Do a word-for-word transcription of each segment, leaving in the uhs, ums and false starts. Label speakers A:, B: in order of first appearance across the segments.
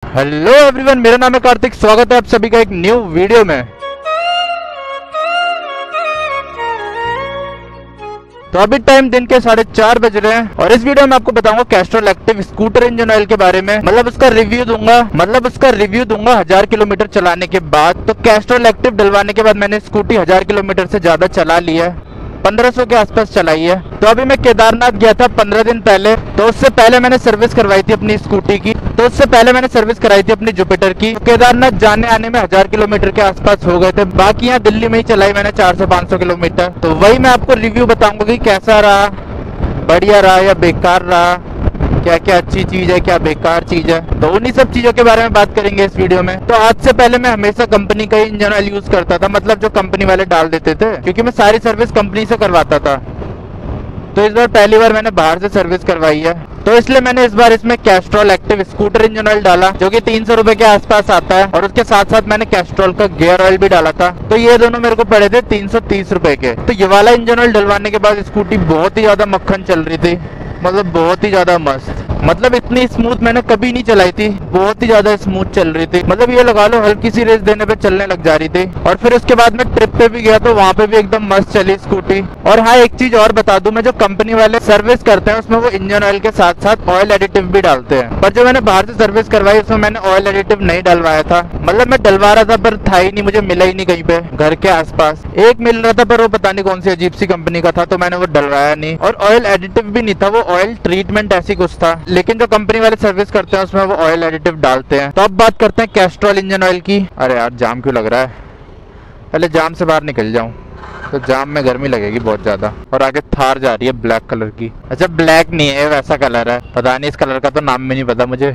A: Hello everyone, मेरा नाम है कार्तिक। स्वागत है आप सभी का एक न्यू वीडियो में। तो अभी टाइम दिन के साढ़े चार बज रहे हैं और इस वीडियो में आपको बताऊंगा Castrol active scooter engine oil के बारे में। मतलब उसका रिव्यू दूंगा मतलब उसका रिव्यू दूंगा हजार किलोमीटर चलाने के बाद। तो कैस्ट्रॉल एक्टिव डलवाने के बाद मैंने स्कूटी हजार किलोमीटर से ज्यादा चला लिया है, पंद्रह सौ के आसपास चलाई है। तो अभी मैं केदारनाथ गया था पंद्रह दिन पहले, तो उससे पहले मैंने सर्विस करवाई थी अपनी स्कूटी की। तो उससे पहले मैंने सर्विस कराई थी अपनी जुपिटर की। तो केदारनाथ जाने आने में हजार किलोमीटर के आसपास हो गए थे। बाकी यहाँ दिल्ली में ही चलाई मैंने चार सौ पाँच सौ किलोमीटर। तो वही मैं आपको रिव्यू बताऊंगा कि कैसा रहा, बढ़िया रहा या बेकार रहा, क्या क्या अच्छी चीज है, क्या बेकार चीज है। तो उन्हीं सब चीजों के बारे में बात करेंगे इस वीडियो में। तो आज से पहले मैं हमेशा कंपनी का ही इंजन ऑयल यूज करता था, मतलब जो कंपनी वाले डाल देते थे, क्योंकि मैं सारी सर्विस कंपनी से करवाता था। तो इस बार पहली बार मैंने बाहर से सर्विस करवाई है, तो इसलिए मैंने इस बार इसमें Castrol active scooter engine oil डाला, जो कि तीन सौ रुपए के आसपास आता है। और उसके साथ साथ मैंने कैस्ट्रॉल का गियर ऑयल भी डाला था। तो ये दोनों मेरे को पड़े थे तीन सौ तीस रुपए के। तो ये वाला इंजन ऑयल डलवाने के बाद स्कूटी बहुत ही ज्यादा मक्खन चल रही थी, मतलब बहुत ही ज्यादा मस्त। मतलब इतनी स्मूथ मैंने कभी नहीं चलाई थी, बहुत ही ज्यादा स्मूथ चल रही थी। मतलब ये लगा लो हल्की सी रेस देने पे चलने लग जा रही थी। और फिर उसके बाद मैं ट्रिप पे भी गया तो वहाँ पे भी एकदम मस्त चली स्कूटी। और हाँ, एक चीज और बता दूं, मैं जो कंपनी वाले सर्विस करते हैं उसमें वो इंजन ऑयल के साथ साथ ऑयल एडिटिव भी डालते हैं। पर जो मैंने बाहर से सर्विस करवाई उसमें मैंने ऑयल एडिटिव नहीं डलवाया था। मतलब मैं डलवा रहा था पर था ही नहीं, मुझे मिला ही नहीं कहीं पे घर के आसपास। एक मिल रहा था पर वो पता नहीं कौन सी अजीब सी कंपनी का था, तो मैंने वो डलवाया नहीं। और ऑयल एडिटिव भी नहीं था, वो ऑयल ट्रीटमेंट ऐसी कुछ था। लेकिन जो कंपनी वाले सर्विस करते हैं उसमें वो ऑयल एडिटिव डालते हैं। तो अब बात करते हैं कैस्ट्रॉल इंजन ऑयल की। अरे यार, जाम क्यों लग रहा है? पहले जाम से बाहर निकल जाऊं, तो जाम में गर्मी लगेगी बहुत ज्यादा। और आगे थार जा रही है ब्लैक कलर की। अच्छा, ब्लैक नहीं है, वैसा कलर है, पता नहीं इस कलर का तो नाम भी नहीं पता मुझे।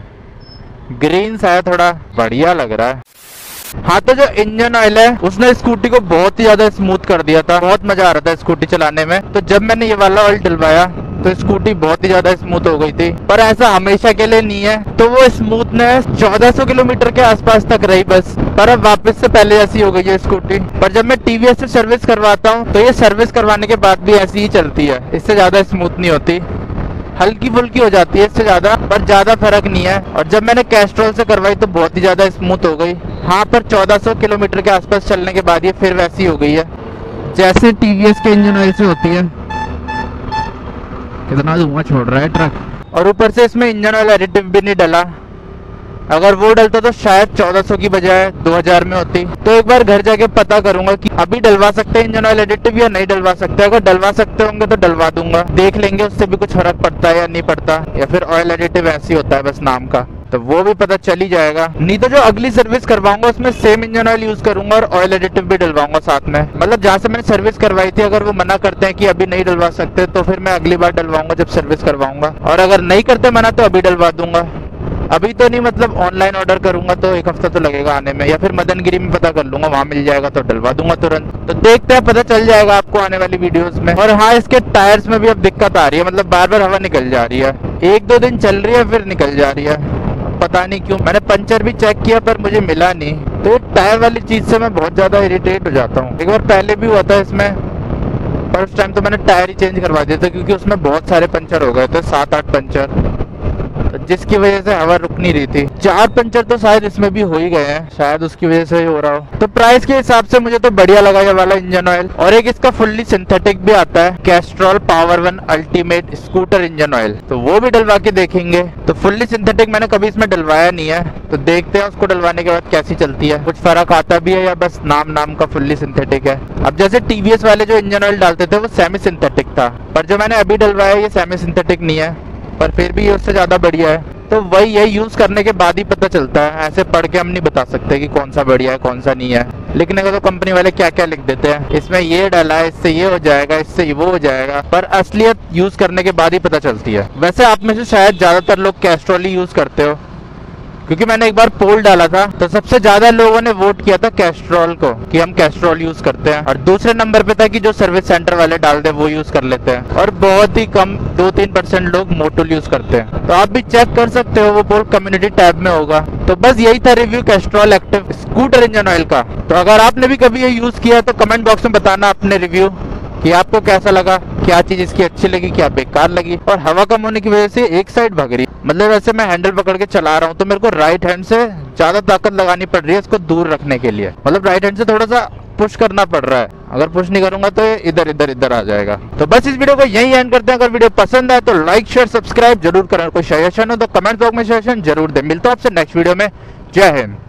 A: ग्रीन सा है, थोड़ा बढ़िया लग रहा है। हाँ, तो जो इंजन ऑयल है उसने स्कूटी को बहुत ही ज्यादा स्मूथ कर दिया था, बहुत मजा आ रहा था स्कूटी चलाने में। तो जब मैंने ये वाला ऑयल डलवाया तो स्कूटी बहुत ही ज्यादा स्मूथ हो गई थी। पर ऐसा हमेशा के लिए नहीं है, तो वो स्मूथनेस चौदह सौ किलोमीटर के आसपास तक रही बस। पर अब वापस से पहले जैसी हो गई है स्कूटी। पर जब मैं टीवीएस से सर्विस करवाता हूँ तो ये सर्विस करवाने के बाद भी ऐसी ही चलती है, इससे ज्यादा स्मूथ नहीं होती, हल्की फुल्की हो जाती है इससे ज्यादा, पर ज्यादा फर्क नहीं है। और जब मैंने कैस्ट्रॉल से करवाई तो बहुत ही ज्यादा स्मूथ हो गई। हाँ, पर चौदह सौ किलोमीटर के आसपास चलने के बाद ये फिर वैसी हो गई है जैसे टीवीएस के इंजन ऑयल से होती है। कितना धुआं छोड़ रहा है ट्रक। और ऊपर से इसमें इंजन ऑयल एडिटिव भी नहीं डला। अगर वो डलता तो शायद चौदह सौ की बजाय दो हज़ार में होती। तो एक बार घर जाके पता करूंगा कि अभी डलवा सकते हैं इंजन ऑयल एडिटिव या नहीं डलवा सकते। अगर डलवा सकते होंगे तो डलवा दूंगा, देख लेंगे उससे भी कुछ फर्क पड़ता है या नहीं पड़ता, या फिर ऑयल एडिटिव ऐसी होता है बस नाम का, तो वो भी पता चल ही जाएगा। नहीं तो जो अगली सर्विस करवाऊंगा उसमें सेम इंजन ऑयल यूज करूंगा और ऑयल एडिटिव भी डलवाऊंगा साथ में। मतलब जहाँ से मैंने सर्विस करवाई थी, अगर वो मना करते हैं कि अभी नहीं डलवा सकते तो फिर मैं अगली बार डलवाऊंगा जब सर्विस करवाऊंगा। और अगर नहीं करते मना तो अभी डलवा दूंगा। अभी तो नहीं, मतलब ऑनलाइन ऑर्डर करूंगा तो एक हफ्ता तो लगेगा आने में, या फिर मदनगिरी में पता कर लूंगा, वहां मिल जाएगा तो डलवा दूंगा तुरंत। तो देखते हैं, पता चल जाएगा आपको आने वाली वीडियोस में। और हाँ, इसके टायर्स में भी अब दिक्कत आ रही है, मतलब बार बार हवा निकल जा रही है। एक दो दिन चल रही है फिर निकल जा रही है, पता नहीं क्यों। मैंने पंचर भी चेक किया पर मुझे मिला नहीं। तो ये टायर वाली चीज से मैं बहुत ज्यादा इरिटेट हो जाता हूँ। एक बार पहले भी हुआ था इसमें, पर उस टाइम तो मैंने टायर ही चेंज करवा दिया था, क्योंकि उसमें बहुत सारे पंचर हो गए थे, सात आठ पंचर, जिसकी वजह से हवा रुक नहीं रही थी। चार पंचर तो शायद इसमें भी हो ही गए हैं, शायद उसकी वजह से ही हो रहा हो। तो प्राइस के हिसाब से मुझे तो बढ़िया लगा ये वाला इंजन ऑयल। और एक इसका फुल्ली सिंथेटिक भी आता है, Castrol power one ultimate scooter engine oil, तो वो भी डलवा के देखेंगे। तो फुल्ली सिंथेटिक मैंने कभी इसमें डलवाया नहीं है, तो देखते हैं उसको डलवाने के बाद कैसी चलती है, कुछ फर्क आता भी है या बस नाम नाम का फुल्ली सिंथेटिक है। अब जैसे टीवीएस वाले जो इंजन ऑयल डालते थे वो सेमी सिंथेटिक था, पर जो मैंने अभी डलवाया ये सेमी सिंथेटिक नहीं है, पर फिर भी ये उससे ज्यादा बढ़िया है। तो वही है, यूज करने के बाद ही पता चलता है, ऐसे पढ़ के हम नहीं बता सकते कि कौन सा बढ़िया है कौन सा नहीं है। लेकिन अगर तो कंपनी वाले क्या क्या लिख देते हैं, इसमें ये डाला है, इससे ये हो जाएगा, इससे वो हो जाएगा, पर असलियत यूज करने के बाद ही पता चलती है। वैसे आप में से शायद ज्यादातर लोग कैस्ट्रॉल ही यूज करते हो, क्योंकि मैंने एक बार पोल डाला था तो सबसे ज्यादा लोगों ने वोट किया था कैस्ट्रॉल को, कि हम कैस्ट्रॉल यूज करते हैं। और दूसरे नंबर पे था कि जो सर्विस सेंटर वाले डाल दे वो यूज कर लेते हैं। और बहुत ही कम दो तीन परसेंट लोग मोटोल यूज करते हैं। तो आप भी चेक कर सकते हो, वो पोल कम्युनिटी टैब में होगा। तो बस यही था review Castrol active scooter engine oil का। तो अगर आपने भी कभी ये यूज किया तो कमेंट बॉक्स में बताना अपने रिव्यू कि आपको कैसा लगा, क्या चीज इसकी अच्छी लगी, क्या बेकार लगी। और हवा कम होने की वजह से एक साइड भग रही, मतलब वैसे मैं हैंडल पकड़ के चला रहा हूँ तो मेरे को राइट हैंड से ज्यादा ताकत लगानी पड़ रही है इसको दूर रखने के लिए, मतलब राइट हैंड से थोड़ा सा पुश करना पड़ रहा है। अगर पुश नहीं करूंगा तो ये इधर इधर इधर आ जाएगा। तो बस इस वीडियो को यही एंड करते हैं। अगर वीडियो पसंद आए तो लाइक शेयर सब्सक्राइब जरूर करें। कोई सजेशन हो तो कमेंट बॉक्स में सजेशन जरूर दें। मिलता हूं आपसे नेक्स्ट वीडियो में। जय हिंद।